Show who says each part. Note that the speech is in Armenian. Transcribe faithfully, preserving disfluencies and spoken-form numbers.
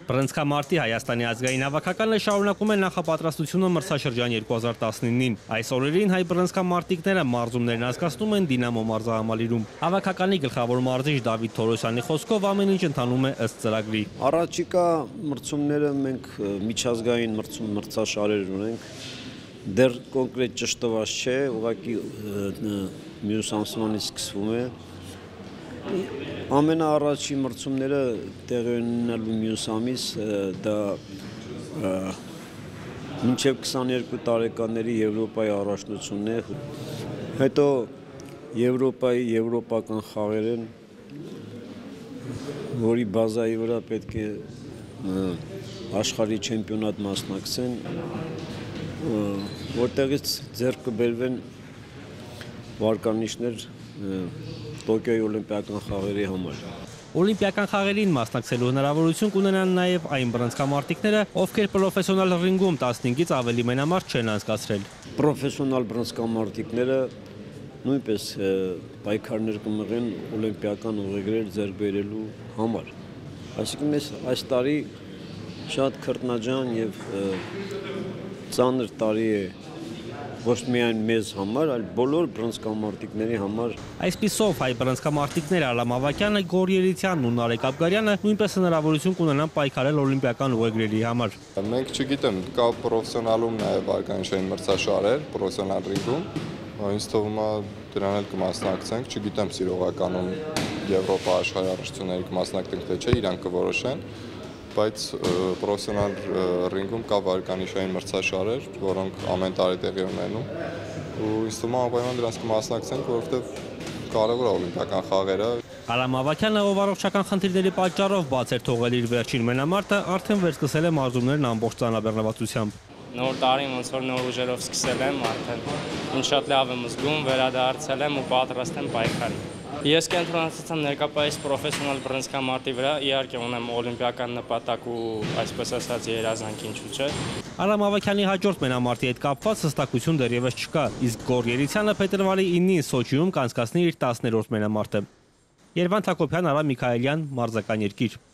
Speaker 1: Բռնցքամարտի Հայաստանի ազգային հավաքականը շարունակում է նախապատրաստությունը մրցաշրջան երկու հազար տասնինին։ Այս օրերին հայ բռնցքամարտիկները մարզումներն անցկացնում են Դինամո մարզահամալիրում։ Հավաքականի գլխավոր մարզիչ Դավիթ Թորոսյանի խոսքով ամեն ինչ ընթանում է ըստ ծրագրի։
Speaker 2: Առաջիկա մրցումները մենք միջազգային մրցում մրցաշարեր ունենք։ Դեռ կոնկրետ ճշտված չէ, ուղղակի մյուս ամսվանից սկսվում է։ Ամենաառաջի մրցումները տեղի ունենալու մյուս ամիս դա մինչև քսաներկու տարեկանների Եվրոպայի առաջնությունն է։ Հետո Եվրոպայի եվրոպական խաղեր են, որի բազայի վրա պետք է աշխարհի չեմպիոնատ մասնակցեն, որտեղից ձեռք կբերվեն վարկանիշներ Տոկիոյի օլիմպիական խաղերի համար։
Speaker 1: Օլիմպիական խաղերին մասնակցելու հնարավորություն կունենան նաև այն բռնցքամարտիկները, ովքեր պրոֆեսիոնալ ռինգում տասնհինգից ավելի մենամարտ չեն անցկացրել։
Speaker 2: Պրոֆեսիոնալ բռնցքամարտիկները նույնպես պայքարներ կմղեն օլիմպիական ուղեգրեր ձեռք բերելու համար։ Այսինքն մեզ այս տարի շատ քրտնաջան եւ ծանր տարի է ոչ միայն մեզ համար, այլ բոլոր բռնցքամարտիկների համար։
Speaker 1: Այսպիսով հայ բռնցքամարտիկները Ալամ Ավագյանը, Գոռ Երիցյանն ու Նարեկ Աբգարյանը նույնպես հնարավորություն կունենան պայքարել օլիմպիական ուղեգրերի համար։
Speaker 3: Մենք չգիտեմ, կա պրոֆեսիոնալում նաև վարկանիշային մրցաշարեր, պրոֆեսիոնալ ռինգում, ինձ թվում է դրան էլ կմասնակցենք, չգիտեմ սիրողականում Եվրոպա աշխարհի առաջնությունների կմասնակցենք թե չէ, իրանք կորոշեն, բայց պրոֆեսիոնալ ռինգում կա վարկանիշային մրցաշարեր, որոնք ամեն տարի տեղի ունենում, ու ինձ թվում է անպայման դրանց կմասնակցենք, որովհետև կարևոր է օլիմպիական խաղերը։
Speaker 1: Ալամ Ավագյանը, ով առողջական խնդիրների պատճառով բաց էր թողել իր վերջին մենամարտը, արդեն վերսկսել է մարզումներն ամբողջ ծանրաբեռնվածությամբ։
Speaker 4: Նոր տարի ոնց որ նոր ուժերով սկսել եմ, արդեն ինձ շատ լավ եմ զգում, վերադարձել եմ ու պատրաստ եմ պայքարի։ Ես կենտրոնացած եմ ներկայիս պրոֆեսիոնալ բռնցքամարտի վրա, իհարկե ունեմ օլիմպիական նպատակ ու այսպես ասած երազանք, ինչու՞ չէ։
Speaker 1: Ալամ Ավագյանի հաջորդ մենամարտի հետ կապված հստակություն դեռևս չկա, իսկ Գոռ Երիցյանը փետրվարի ինին Սոչիում կանցկացնի իր տասներորդ մենամարտը։ Երվանդ Հակոբյան, Արամ Միքայելյան, Մարզական երկիր։